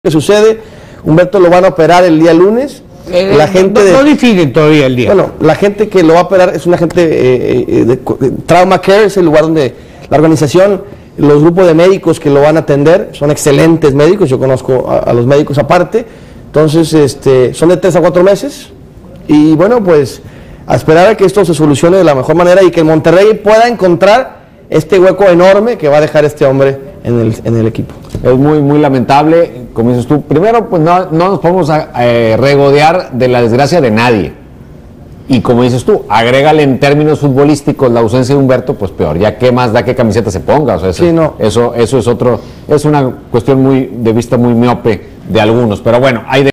¿Qué sucede? Humberto lo van a operar el día lunes. La gente no definen todavía el día. Bueno, la gente que lo va a operar es una gente de Trauma Care, es el lugar donde la organización, los grupos de médicos que lo van a atender, son excelentes médicos, yo conozco a los médicos aparte, entonces son de 3 a 4 meses, y bueno, pues a esperar a que esto se solucione de la mejor manera y que el Monterrey pueda encontrar este hueco enorme que va a dejar este hombre en el equipo. Es muy lamentable, como dices tú. Primero, pues no nos podemos regodear de la desgracia de nadie. Y como dices tú, agrégale en términos futbolísticos la ausencia de Humberto, pues peor. Ya qué más da qué camiseta se ponga. O sea, eso, sí, no. eso es una cuestión de vista muy miope de algunos. Pero bueno, hay de